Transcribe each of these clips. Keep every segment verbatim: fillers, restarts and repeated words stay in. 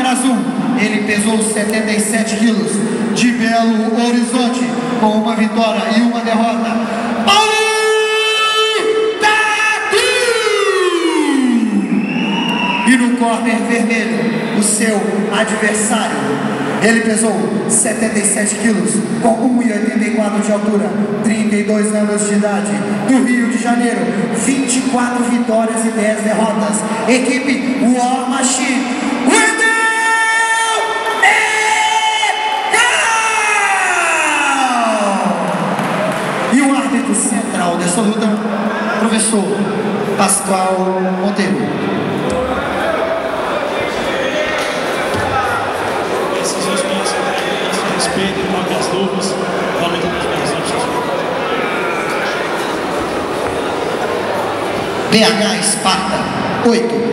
azul, ele pesou setenta e sete quilos, de Belo Horizonte, com uma vitória e uma derrota, Paulinho Tatu! E no corner vermelho, o seu adversário, ele pesou setenta e sete quilos, com um e oitenta e quatro de altura, trinta e dois anos de idade, do Rio de Janeiro, vinte e quatro vitórias e dez derrotas, equipe War Machine, Wendel Negal! E o árbitro central dessa luta, professor Pascoal Monteiro. Respeito, toque as luvas, aumenta as presenças. B H Esparta, oito.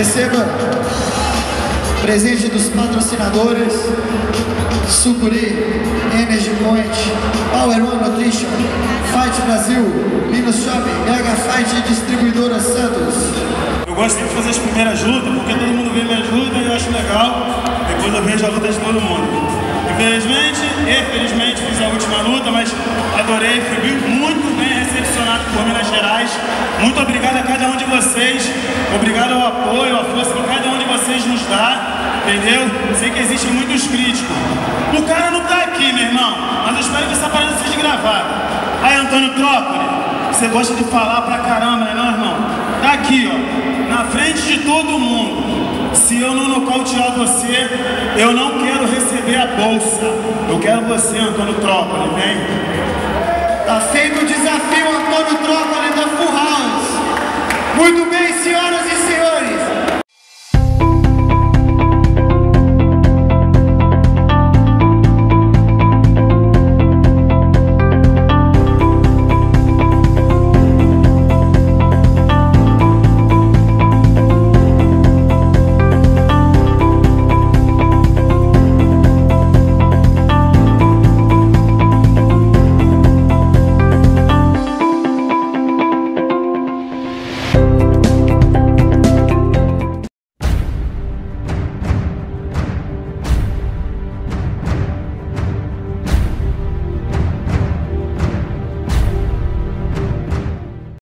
Receba presente dos patrocinadores: Sucuri, Energy Point, Power One Nutrition, Fight Brasil, Minas Shopping, Mega Fight e Distribuidora Santos. Eu gosto de fazer as primeiras lutas, porque todo mundo vê minhas lutas e eu acho legal. Depois eu vejo a luta de todo mundo. Infelizmente, infelizmente fiz a última luta, mas adorei, fui muito bem recepcionado por Minas Gerais. Muito obrigado a cada um de vocês. Obrigado ao apoio, à força que cada um de vocês nos dá. Entendeu? Sei que existem muitos críticos. O cara não tá aqui, meu irmão, mas eu espero que essa parada seja gravada. Aí, Antônio Trópoli, você gosta de falar pra caramba, né, não, irmão? Tá aqui, ó, na frente de todo mundo. Se eu não nocautear você, eu não quero receber a bolsa. Eu quero você, Antônio Trópoli, vem. Tá feito o desafio.